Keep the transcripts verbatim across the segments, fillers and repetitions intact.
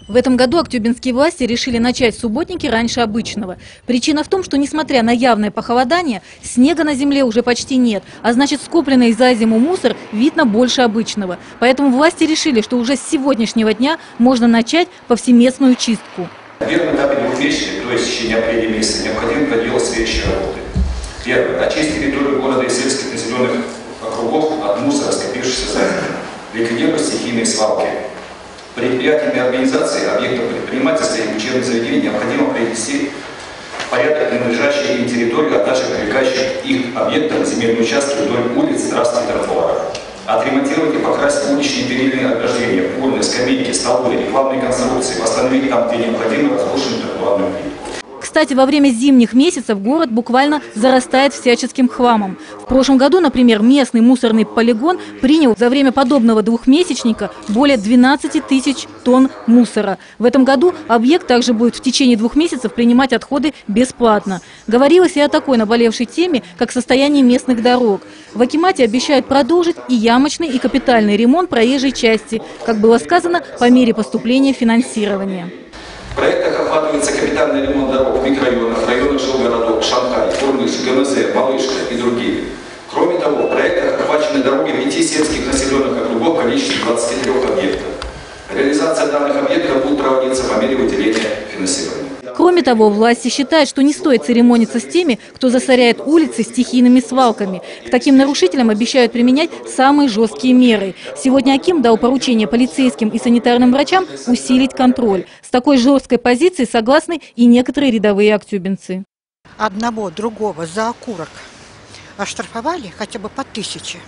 В этом году актюбинские власти решили начать субботники раньше обычного. Причина в том, что, несмотря на явное похолодание, снега на земле уже почти нет, а значит, скопленный за зиму мусор видно больше обычного. Поэтому власти решили, что уже с сегодняшнего дня можно начать повсеместную чистку. На первом этапе двухмесячный, то есть в течение апреля месяца, необходимо проделать следующие работы. Первое. Очистить территорию города и сельских населенных округов от мусора, скопившегося за зиму. Ликвидировать стихийные свалки. Предприятиями организации, объектов предпринимательства и учебных заведений необходимо привести в порядок принадлежащие им территорию, а также прилегающих их объектам земельные участки вдоль улиц, трасс и тротуаров. Отремонтировать и покрасить уличные перильные ограждения, фурны, скамейки, столбы, рекламные конструкции, восстановить там, где необходимо, разрушенную тротуарную плитку. Кстати, во время зимних месяцев город буквально зарастает всяческим хламом. В прошлом году, например, местный мусорный полигон принял за время подобного двухмесячника более двенадцати тысяч тонн мусора. В этом году объект также будет в течение двух месяцев принимать отходы бесплатно. Говорилось и о такой наболевшей теме, как состояние местных дорог. В акимате обещают продолжить и ямочный, и капитальный ремонт проезжей части, как было сказано, по мере поступления финансирования. В проектах охватывается капитальный ремонт дорог в микрорайонах, районах жилгородов, Шанхай, Курныш, ГМЗ, Малышка и другие. Кроме того, в проектах охвачены дороги пяти сельских населенных округов в количестве двадцати трёх объектов. Реализация данных объектов будет проводиться по мере выделения финансирования. Кроме того, власти считают, что не стоит церемониться с теми, кто засоряет улицы стихийными свалками. К таким нарушителям обещают применять самые жесткие меры. Сегодня аким дал поручение полицейским и санитарным врачам усилить контроль. С такой жесткой позицией согласны и некоторые рядовые актюбинцы. Одного, другого за окурок оштрафовали хотя бы по тысяче.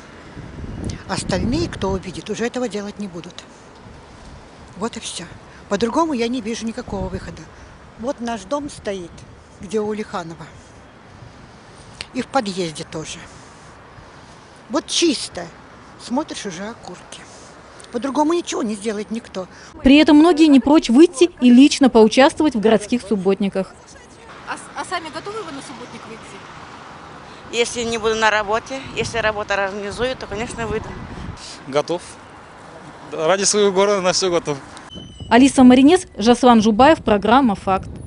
Остальные, кто увидит, уже этого делать не будут. Вот и все. По-другому я не вижу никакого выхода. Вот наш дом стоит, где у Лиханова. И в подъезде тоже. Вот чисто. Смотришь, уже окурки. По-другому ничего не сделает никто. При этом многие не прочь выйти и лично поучаствовать в городских субботниках. А, а сами готовы вы на субботник выйти? Если не буду на работе, если работа организует, то, конечно, выйду. Готов. Ради своего города на все готов. Алиса Маринец, Жаслан Жубаев, программа «Факт».